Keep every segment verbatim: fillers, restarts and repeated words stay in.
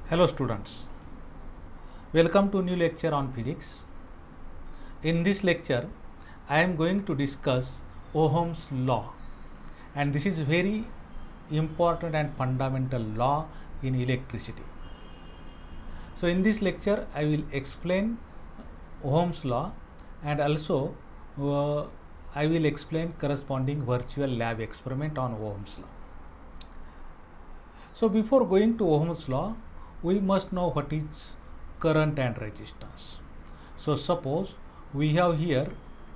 Hello students, welcome to new lecture on physics. In this lecture, I am going to discuss Ohm's law, and this is very important and fundamental law in electricity. So in this lecture, I will explain Ohm's law and also uh, I will explain corresponding virtual lab experiment on Ohm's law. So before going to Ohm's law, we must know what is current and resistance. So suppose we have here,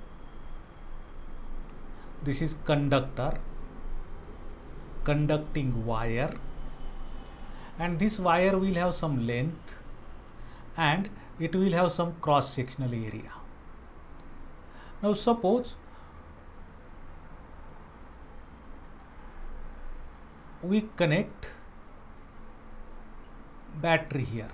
this is conductor, conducting wire, and this wire will have some length and it will have some cross sectional area. Now suppose we connect battery here.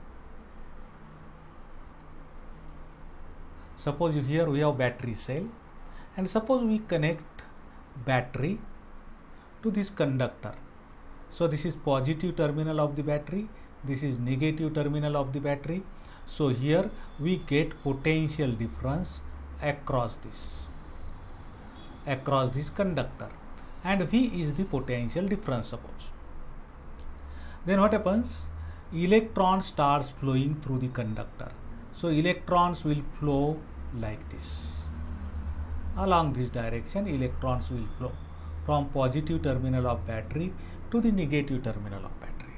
Suppose here we have battery cell, and suppose we connect battery to this conductor. So this is positive terminal of the battery, this is negative terminal of the battery. So here we get potential difference across this, across this conductor, and V is the potential difference suppose. Then what happens? Electron starts flowing through the conductor. So electrons will flow like this. Along this direction, electrons will flow from positive terminal of battery to the negative terminal of battery.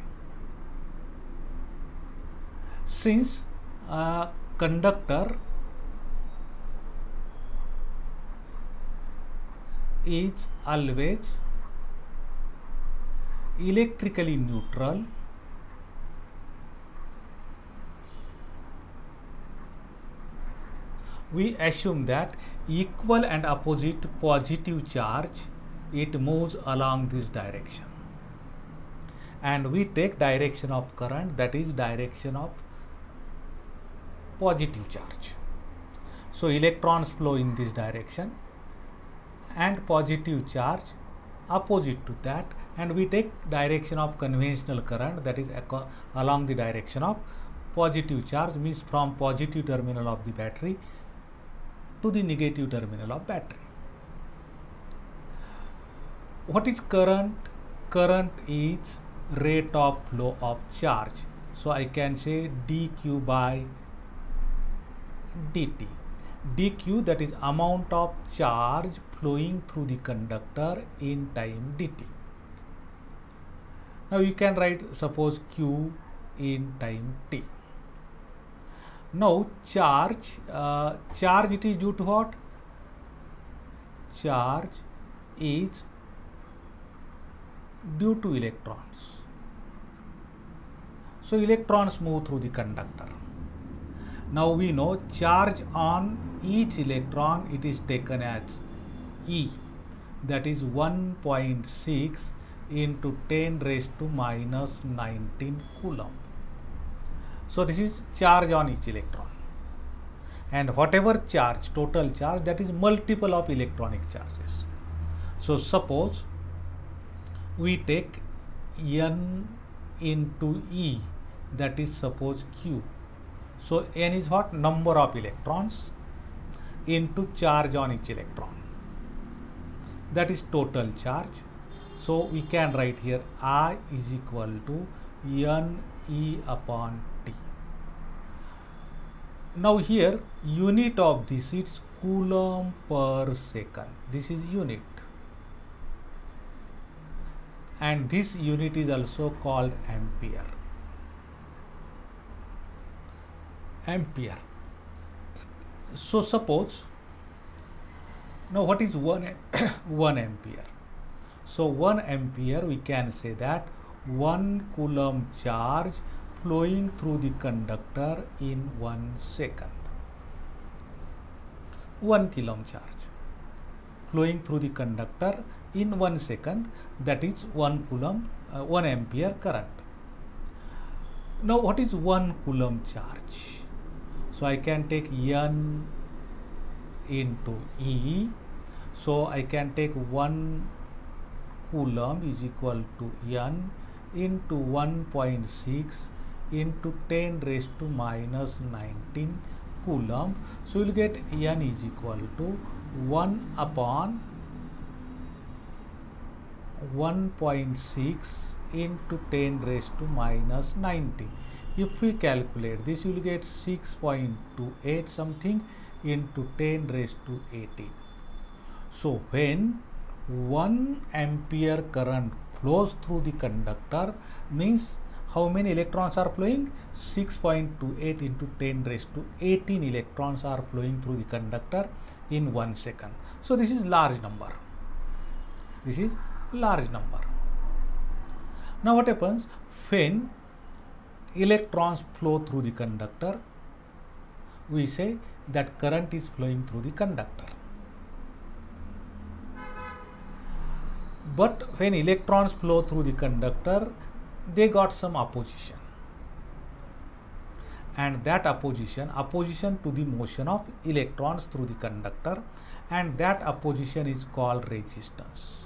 Since a conductor is always electrically neutral, we assume that equal and opposite positive charge, it moves along this direction, and we take direction of current, that is direction of positive charge. So electrons flow in this direction and positive charge opposite to that, and we take direction of conventional current, that is along the direction of positive charge, means from positive terminal of the battery to the negative terminal of battery. What is current? Current is rate of flow of charge. So I can say dq by dt. dq, that is amount of charge flowing through the conductor in time dt. Now you can write suppose q in time t. Now charge, uh, charge it is due to what? Charge is due to electrons. So electrons move through the conductor. Now we know charge on each electron, it is taken as E, that is one point six into ten raised to minus nineteen coulomb. So this is charge on each electron, and whatever charge, total charge, that is multiple of electronic charges. So suppose we take N into E, that is suppose Q. So N is what? Number of electrons into charge on each electron, that is total charge. So we can write here I is equal to N E upon T. Now here unit of this is coulomb per second. This is unit, and this unit is also called ampere. Ampere. So suppose, now what is one one ampere? So one ampere, we can say that one coulomb charge flowing through the conductor in one second. One coulomb charge flowing through the conductor in one second, that is one coulomb, uh, one ampere current. Now what is one coulomb charge? So I can take N into E. So I can take one coulomb is equal to N into one point six into ten raised to minus nineteen coulomb. So you will get N is equal to one upon one point six into ten raised to minus nineteen. If we calculate this, you will get six point two eight something into ten raised to eighteen. So when one ampere current flows through the conductor, means how many electrons are flowing? six point two eight into ten raised to eighteen electrons are flowing through the conductor in one second. So this is large number. This is large number. Now what happens when electrons flow through the conductor? We say that current is flowing through the conductor. But when electrons flow through the conductor, they got some opposition, and that opposition opposition to the motion of electrons through the conductor, and that opposition is called resistance.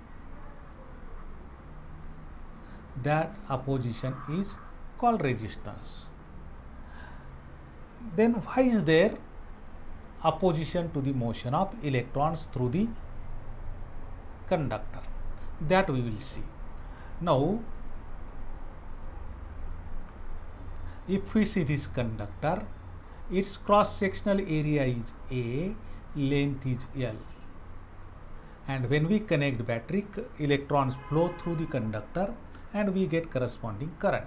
That opposition is called resistance. Then why is there opposition to the motion of electrons through the conductor? That we will see. Now if we see this conductor, its cross-sectional area is A, length is L, and when we connect battery, electrons flow through the conductor and we get corresponding current.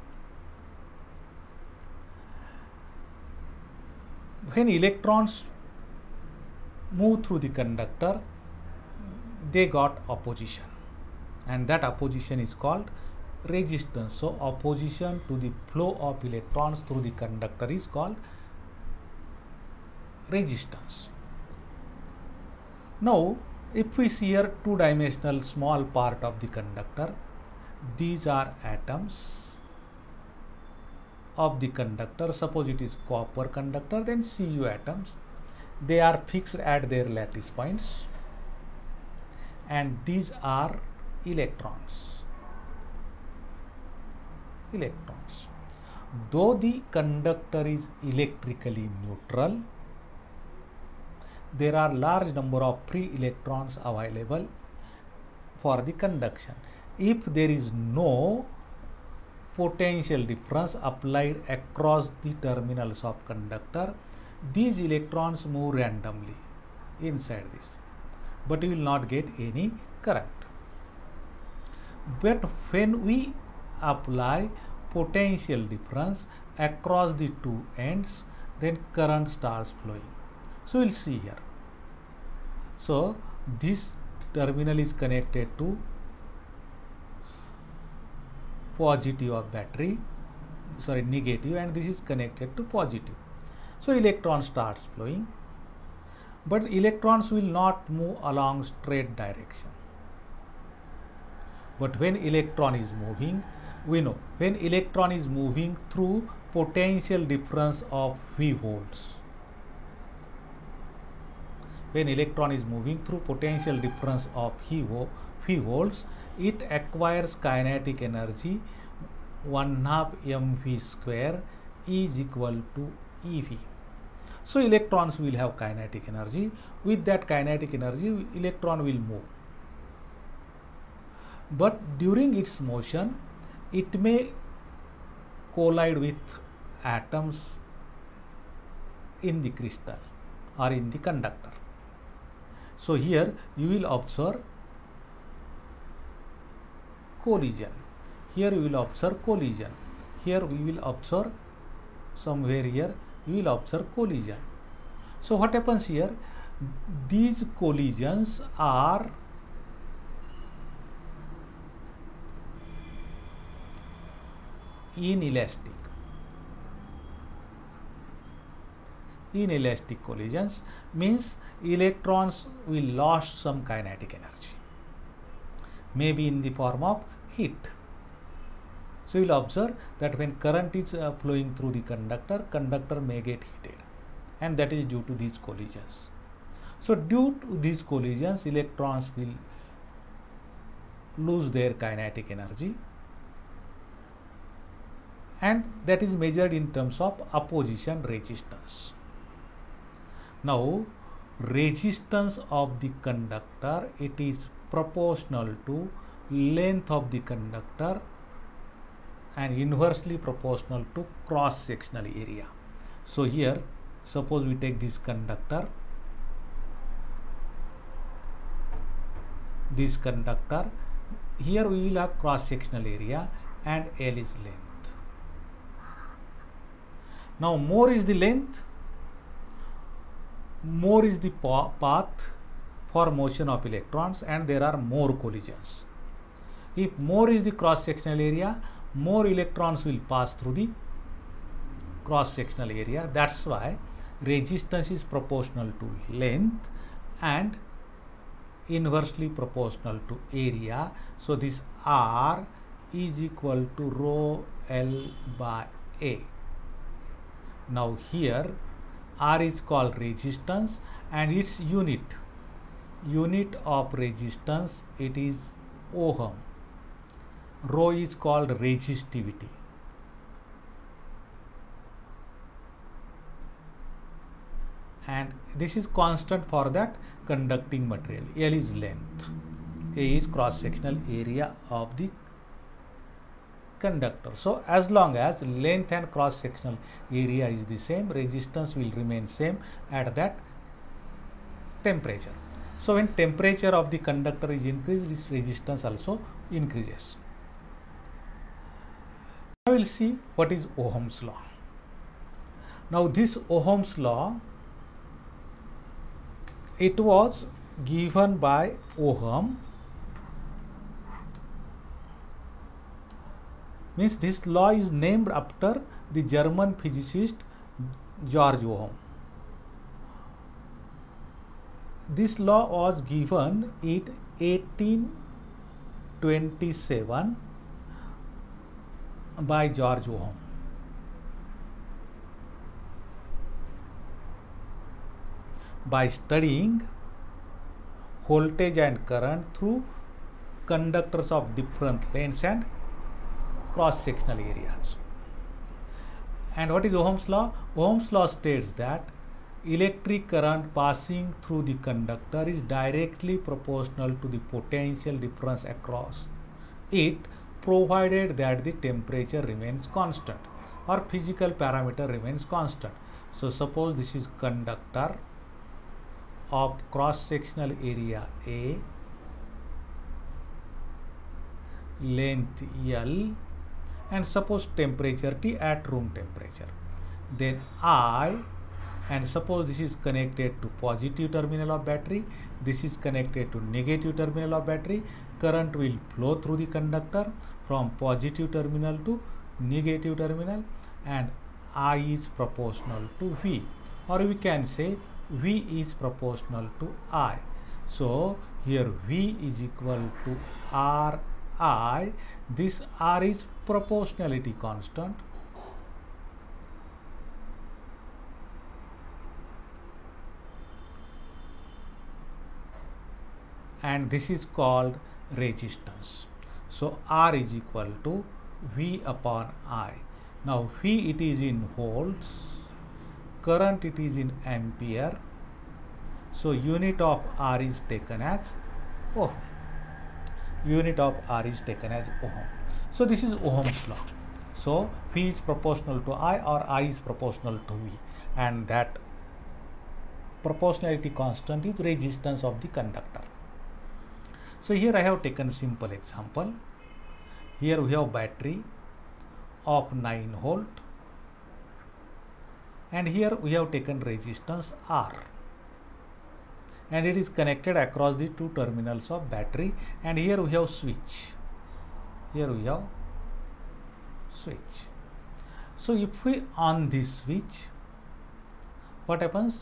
When electrons move through the conductor, they got opposition, and that opposition is called resistance. So opposition to the flow of electrons through the conductor is called resistance. Now if we see here two-dimensional small part of the conductor, these are atoms of the conductor. Suppose it is copper conductor, then C U atoms. They are fixed at their lattice points, and these are electrons. Electrons. Though the conductor is electrically neutral, there are large number of free electrons available for the conduction. If there is no potential difference applied across the terminals of conductor, these electrons move randomly inside this, but you will not get any current. But when we apply potential difference across the two ends, then current starts flowing. So we will see here. So this terminal is connected to positive of battery, sorry negative, and this is connected to positive. So electron starts flowing, but electrons will not move along straight direction. But when electron is moving, we know when electron is moving through potential difference of V volts, when electron is moving through potential difference of V volts, it acquires kinetic energy one half mv square is equal to E V. So electrons will have kinetic energy. With that kinetic energy, electron will move. But during its motion, it may collide with atoms in the crystal or in the conductor. So here you will observe collision. Here you will observe collision. Here we will observe somewhere here you will observe collision. So what happens here? These collisions are inelastic. Inelastic collisions means electrons will lose some kinetic energy, maybe in the form of heat. So you will observe that when current is uh, flowing through the conductor, conductor may get heated, and that is due to these collisions. So due to these collisions, electrons will lose their kinetic energy, and that is measured in terms of opposition resistance. Now resistance of the conductor, it is proportional to length of the conductor and inversely proportional to cross sectional area. So here suppose we take this conductor, this conductor, here we will have cross sectional area and L is length. Now more is the length, more is the path for motion of electrons, and there are more collisions. If more is the cross sectional area, more electrons will pass through the cross sectional area. That's why resistance is proportional to length and inversely proportional to area. So this R is equal to rho L by A. Now here R is called resistance and its unit unit of resistance, it is ohm. Rho is called resistivity. And this is constant for that conducting material. L is length, A is cross sectional area of the conductor. So as long as length and cross sectional area is the same, resistance will remain same at that temperature. So when temperature of the conductor is increased, its resistance also increases. Now we will see what is Ohm's law. Now this Ohm's law, it was given by Ohm, means this law is named after the German physicist George Ohm. This law was given in eighteen twenty-seven by George Ohm. By studying voltage and current through conductors of different lengths and cross sectional areas. And what is Ohm's law? Ohm's law states that electric current passing through the conductor is directly proportional to the potential difference across it, provided that the temperature remains constant or physical parameter remains constant. So suppose this is conductor of cross sectional area A, length L, and suppose temperature T at room temperature. Then I, and suppose this is connected to positive terminal of battery, this is connected to negative terminal of battery. Current will flow through the conductor from positive terminal to negative terminal, and I is proportional to V, or we can say V is proportional to I. So here V is equal to R I. This R is proportionality constant, and this is called resistance. So R is equal to V upon I. Now V it is in volts, current it is in ampere, so unit of R is taken as Ohm. Unit of R is taken as Ohm. So this is Ohm's law. So V is proportional to I, or I is proportional to V, and that proportionality constant is resistance of the conductor. So here I have taken simple example. Here we have battery of nine volt, and here we have taken resistance R, and it is connected across the two terminals of battery, and here we have switch. Here we have switch. So if we on this switch, what happens?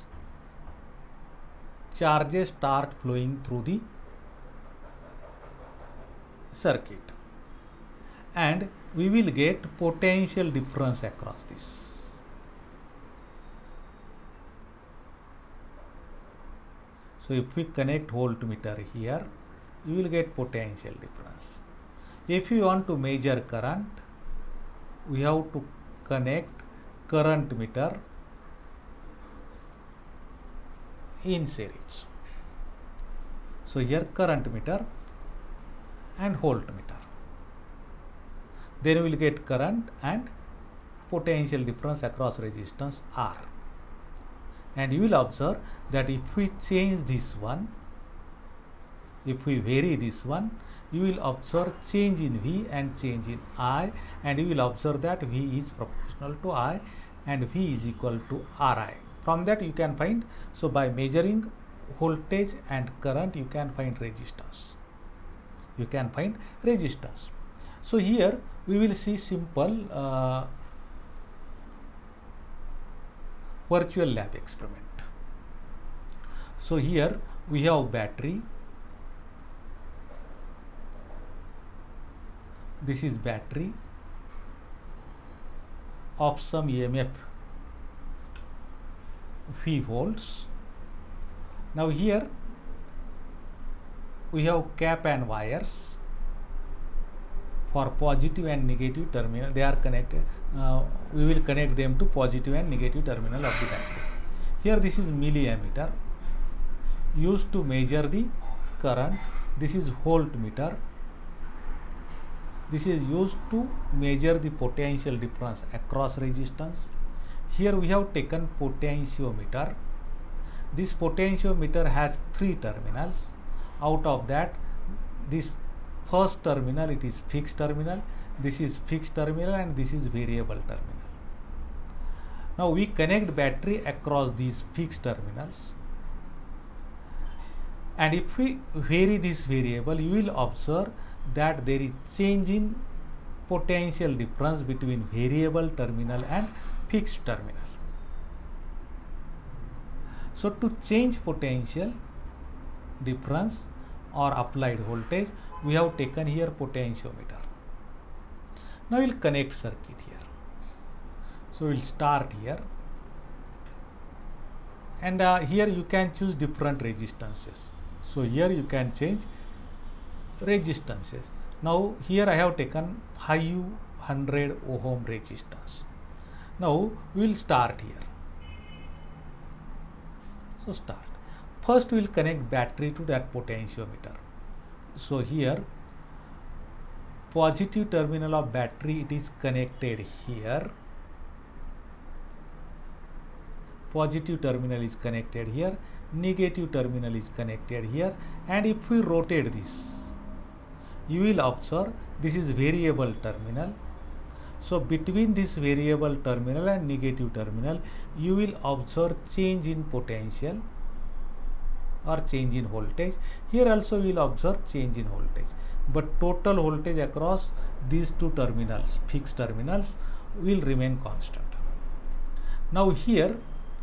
Charges start flowing through the circuit, and we will get potential difference across this. So if we connect voltmeter here, you will get potential difference. If you want to measure current, we have to connect current meter in series. So here current meter and voltmeter. Then we will get current and potential difference across resistance R. And you will observe that if we change this one, if we vary this one, you will observe change in V and change in I, and you will observe that V is proportional to I and V is equal to R I. From that you can find, so by measuring voltage and current you can find resistance. You can find resistance. So here we will see simple uh, virtual lab experiment. So here we have battery. This is battery of some E M F V volts. Now here we have cap and wires for positive and negative terminal. They are connected. Uh, we will connect them to positive and negative terminal of the battery. Here this is milliammeter used to measure the current. This is voltmeter. This is used to measure the potential difference across resistance. Here we have taken potentiometer. This potentiometer has three terminals. Out of that, this first terminal, it is fixed terminal, this is fixed terminal, and this is variable terminal. Now we connect battery across these fixed terminals, and if we vary this variable, you will observe that there is change in potential difference between variable terminal and fixed terminal. So to change potential difference or applied voltage, we have taken here potentiometer. Now we will connect circuit here. So we will start here, and uh, here you can choose different resistances. So here you can change resistances. Now here I have taken five hundred ohm resistance. Now we will start here. So start. First we will connect battery to that potentiometer. So here positive terminal of battery, it is connected here. Positive terminal is connected here. Negative terminal is connected here. And if we rotate this, you will observe this is variable terminal. So between this variable terminal and negative terminal, you will observe change in potential or change in voltage. Here also we will observe change in voltage, but total voltage across these two terminals, fixed terminals, will remain constant. Now here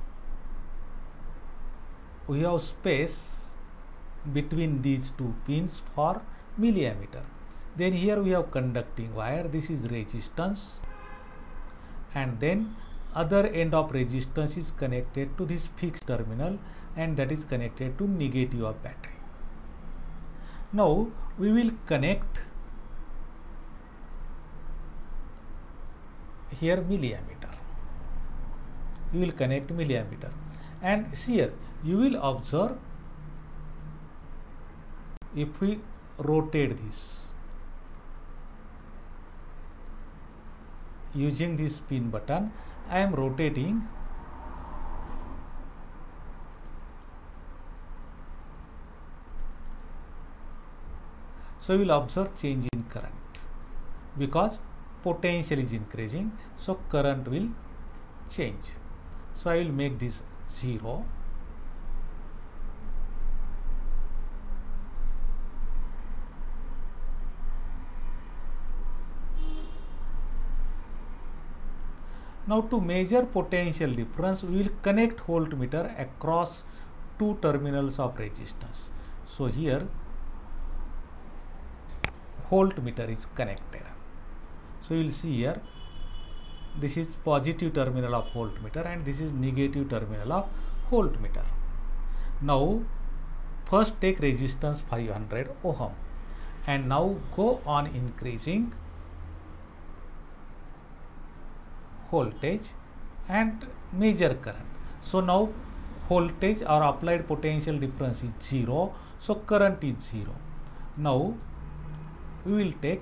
we have space between these two pins for milliammeter. Then here we have conducting wire. This is resistance, and then other end of resistance is connected to this fixed terminal, and that is connected to negative of battery. Now we will connect here milliammeter. We will connect milliammeter, and here you will observe if we rotate this using this spin button, I am rotating. So we will observe change in current because potential is increasing, so current will change. So I will make this zero. Now to measure potential difference, we will connect voltmeter across two terminals of resistance. So here voltmeter is connected. So you will see here this is positive terminal of voltmeter and this is negative terminal of voltmeter. Now first take resistance five hundred ohm and now go on increasing voltage and measure current. So now voltage or applied potential difference is zero, so current is zero. Now we will take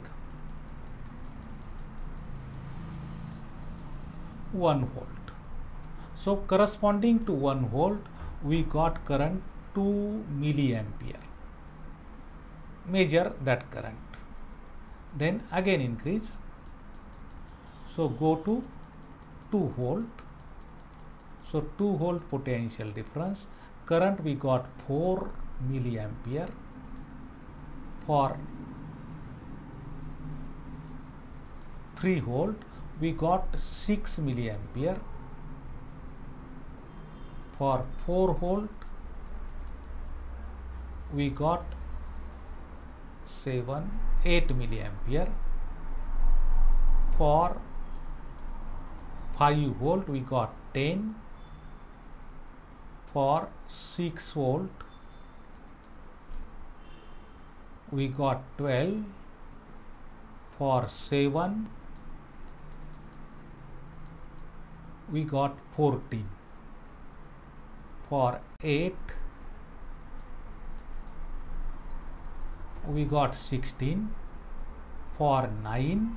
one volt. So corresponding to one volt we got current two milliampere. Measure that current, then again increase. So go to two volt. So two volt potential difference, current we got four milliampere. For three volt we got six milliampere. For four volt we got seven, eight milliampere. For five volt we got ten. For six volt we got twelve. For seven we got fourteen. For eight we got sixteen. For nine,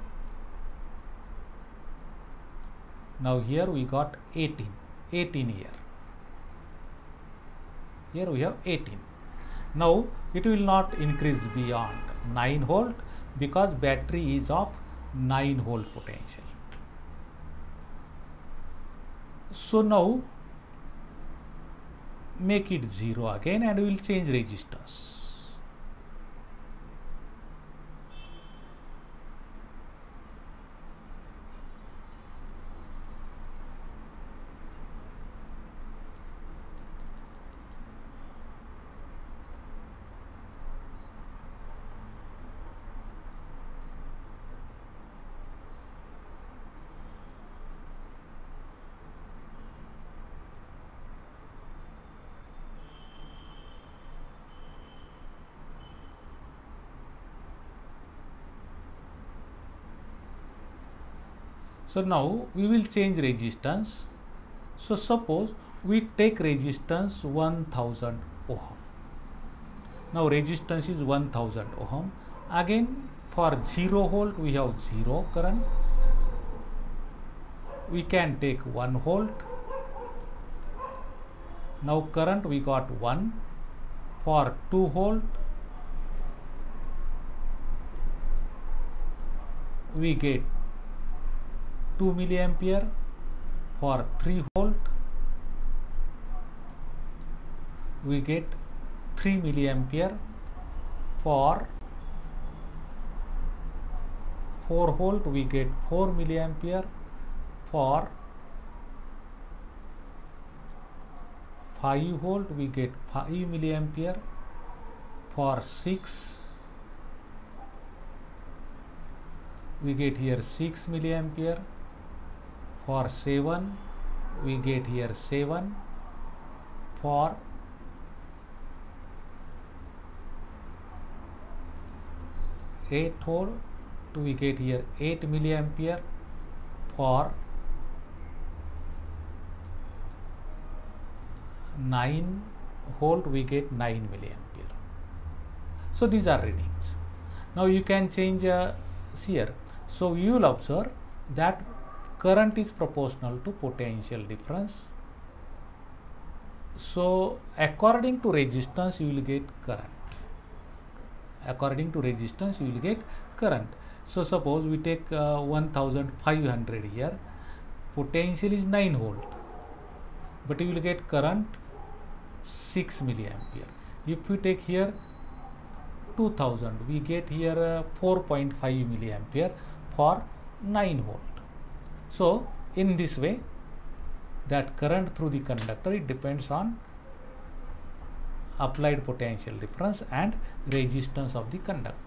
now here we got eighteen. eighteen here. Here we have eighteen. Now it will not increase beyond nine volt because battery is of nine volt potential. So now make it zero again and we will change resistance. So now we will change resistance. So suppose we take resistance one thousand ohm. Now resistance is one thousand ohm. Again for zero volt we have zero current. We can take one volt. Now current we got one. For two volt we get two milliampere. For three volt we get three milliampere. For four volt we get four milliampere. For five volt we get five milliampere. For six we get here six milliampere. For seven we get here seven. For eight volt we get here eight milliampere. For nine volt we get nine milliampere. So these are readings. Now you can change uh, here. So you will observe that current is proportional to potential difference. So according to resistance you will get current. According to resistance you will get current. So suppose we take uh, one thousand five hundred here. Potential is nine volt, but you will get current six milliampere. If we take here two thousand, we get here uh, four point five milliampere for nine volt. So in this way that current through the conductor, it depends on applied potential difference and resistance of the conductor.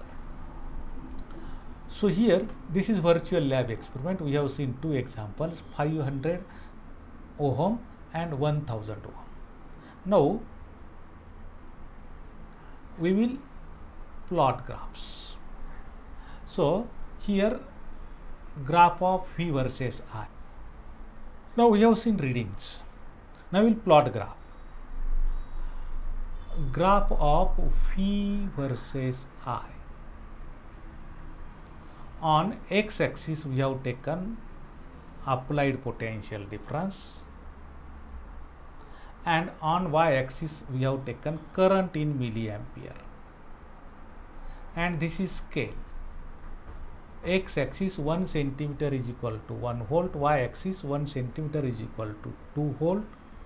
So here this is virtual lab experiment. We have seen two examples, five hundred ohm and one thousand ohm. Now we will plot graphs. So here graph of V versus I. Now we have seen readings. Now we'll plot graph. Graph of V versus I. On x-axis we have taken applied potential difference, and on y-axis we have taken current in milliampere, and this is scale. X-axis one centimeter is equal to one volt, y-axis one centimeter is equal to two volt.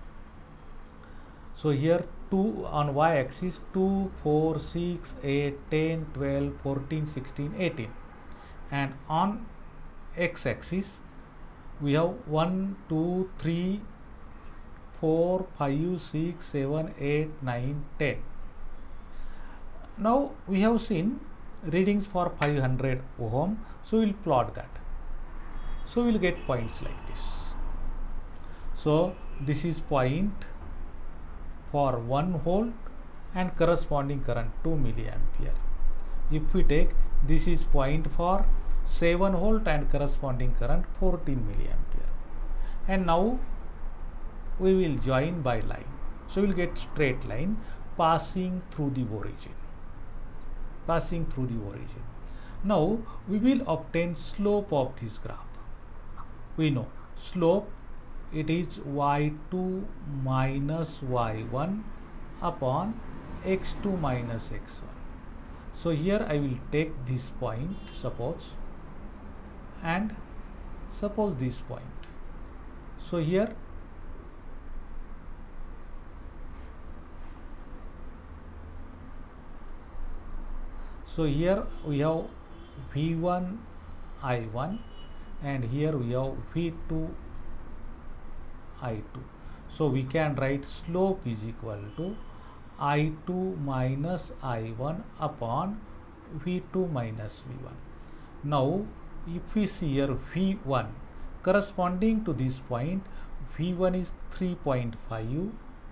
So here two on y-axis two, four, six, eight, ten, twelve, fourteen, sixteen, eighteen, and on x-axis we have one, two, three, four, five, six, seven, eight, nine, ten. Now we have seen readings for five hundred ohm, so we will plot that. So we will get points like this. So this is point for one volt and corresponding current two milliampere. If we take, this is point for seven volt and corresponding current fourteen milliampere. And now we will join by line. So we will get straight line passing through the origin. Passing through the origin. Now we will obtain slope of this graph. We know slope, it is y two minus y one upon x two minus x one. So here I will take this point, suppose, and suppose this point. So here So here we have V one I one, and here we have V two I two. So we can write slope is equal to I two minus I one upon V two minus V one. Now if we see here V one corresponding to this point, V one is three point five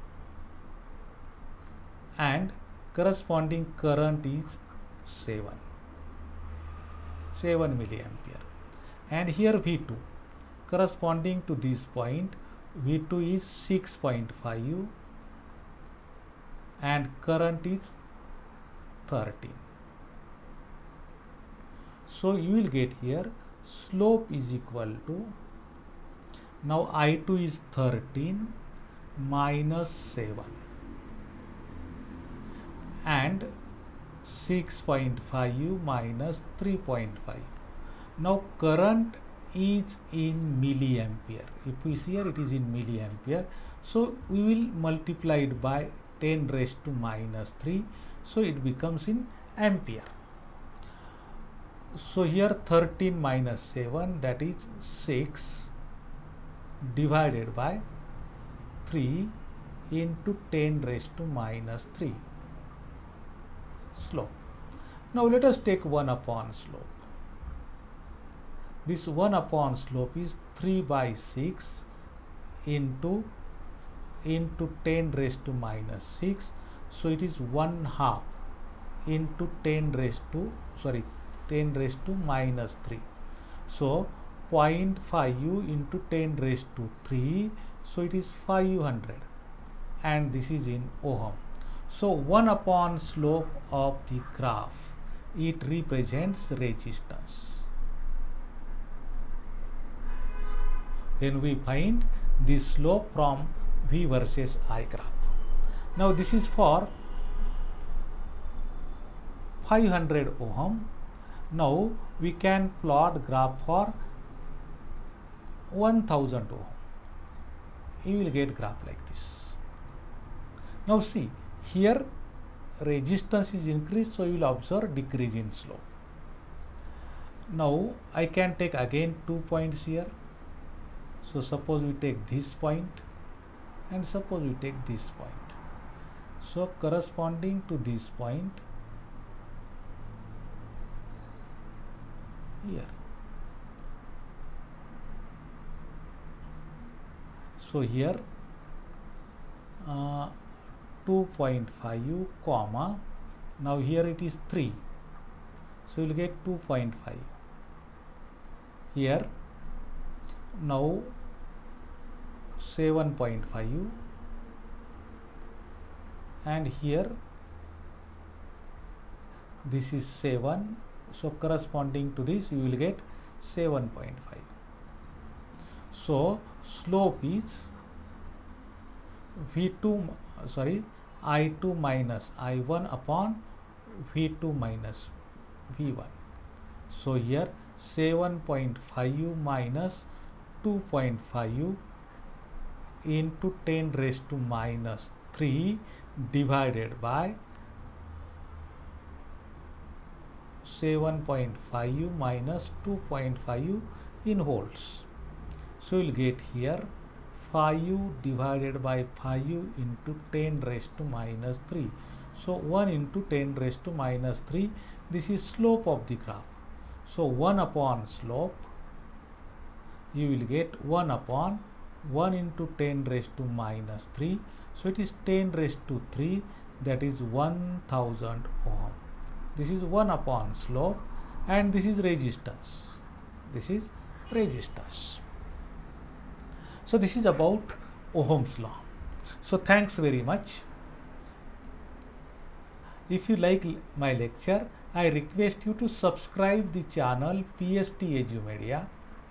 and corresponding current is seven milliampere, and here V two corresponding to this point, V two is six point five and current is thirteen. So you will get here slope is equal to, now I two is thirteen minus seven and six point five minus three point five. Now current is in milliampere. If we see here, it is in milliampere. So we will multiply it by ten raised to minus three. So it becomes in ampere. So here thirteen minus seven, that is six divided by three into ten raised to minus three. Slope. Now let us take one upon slope. This one upon slope is three by six into into ten raised to minus six. So it is one half into ten raised to sorry ten raised to minus three. So zero point five into ten raised to three. So it is five hundred, and this is in ohm. So one upon slope of the graph, it represents resistance. When we find the slope from V versus I graph. Now this is for five hundred ohm. Now we can plot graph for one thousand ohm. You will get graph like this. Now see, here resistance is increased, so you will observe decrease in slope. Now I can take again two points here. So suppose we take this point and suppose we take this point. So corresponding to this point here. So here uh, two point five comma, now here it is three, so you will get two point five. Here now seven point five, and here this is seven, so corresponding to this you will get seven point five. So slope is V two, sorry, I two minus I one upon V two minus V one. So here seven point five minus two point five into ten raised to minus three divided by seven point five minus two point five in wholes. So you will get here five divided by five into ten raised to minus three. So one into ten raised to minus three, this is slope of the graph. So one upon slope, you will get one upon one into ten raised to minus three. So it is ten raised to three, that is one thousand ohm. This is one upon slope, and this is resistance. This is resistance. So this is about Ohm's law. So thanks very much. If you like my lecture, I request you to subscribe the channel P S T Edu-Media,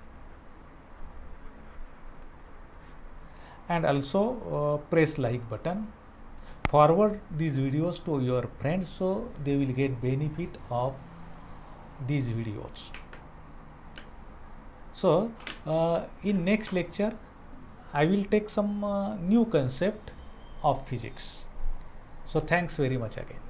and also uh, press like button. Forward these videos to your friends so they will get benefit of these videos. So uh, in next lecture I will take some uh, new concept of physics. So thanks very much again.